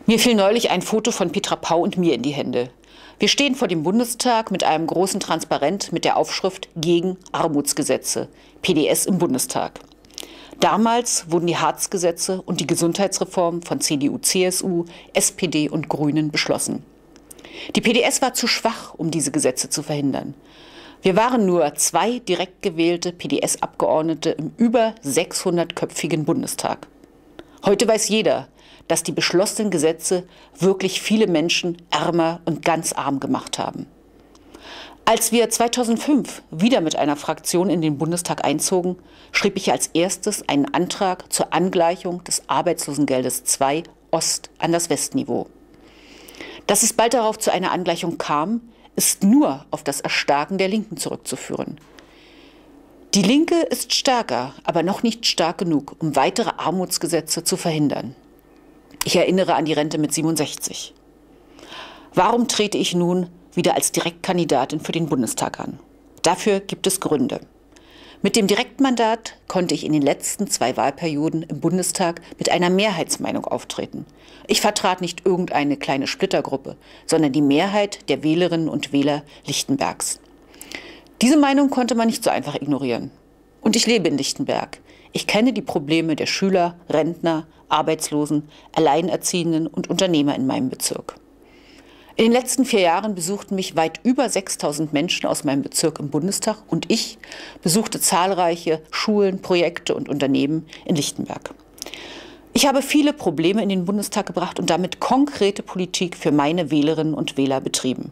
Mir fiel neulich ein Foto von Petra Pau und mir in die Hände. Wir stehen vor dem Bundestag mit einem großen Transparent mit der Aufschrift Gegen Armutsgesetze, PDS im Bundestag. Damals wurden die Hartz-Gesetze und die Gesundheitsreform von CDU, CSU, SPD und Grünen beschlossen. Die PDS war zu schwach, um diese Gesetze zu verhindern. Wir waren nur 2 direkt gewählte PDS-Abgeordnete im über 600-köpfigen Bundestag. Heute weiß jeder, dass die beschlossenen Gesetze wirklich viele Menschen ärmer und ganz arm gemacht haben. Als wir 2005 wieder mit einer Fraktion in den Bundestag einzogen, schrieb ich als erstes einen Antrag zur Angleichung des Arbeitslosengeldes II Ost an das Westniveau. Dass es bald darauf zu einer Angleichung kam, ist nur auf das Erstarken der Linken zurückzuführen. Die Linke ist stärker, aber noch nicht stark genug, um weitere Armutsgesetze zu verhindern. Ich erinnere an die Rente mit 67. Warum trete ich nun wieder als Direktkandidatin für den Bundestag an? Dafür gibt es Gründe. Mit dem Direktmandat konnte ich in den letzten 2 Wahlperioden im Bundestag mit einer Mehrheitsmeinung auftreten. Ich vertrat nicht irgendeine kleine Splittergruppe, sondern die Mehrheit der Wählerinnen und Wähler Lichtenbergs. Diese Meinung konnte man nicht so einfach ignorieren. Und ich lebe in Lichtenberg. Ich kenne die Probleme der Schüler, Rentner, Arbeitslosen, Alleinerziehenden und Unternehmer in meinem Bezirk. In den letzten 4 Jahren besuchten mich weit über 6.000 Menschen aus meinem Bezirk im Bundestag und ich besuchte zahlreiche Schulen, Projekte und Unternehmen in Lichtenberg. Ich habe viele Probleme in den Bundestag gebracht und damit konkrete Politik für meine Wählerinnen und Wähler betrieben.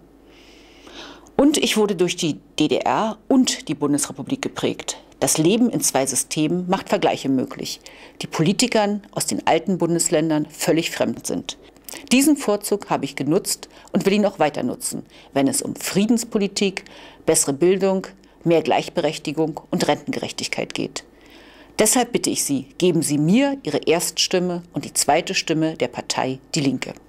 Und ich wurde durch die DDR und die Bundesrepublik geprägt. Das Leben in 2 Systemen macht Vergleiche möglich, die Politikern aus den alten Bundesländern völlig fremd sind. Diesen Vorzug habe ich genutzt und will ihn auch weiter nutzen, wenn es um Friedenspolitik, bessere Bildung, mehr Gleichberechtigung und Rentengerechtigkeit geht. Deshalb bitte ich Sie, geben Sie mir Ihre Erststimme und die zweite Stimme der Partei Die Linke.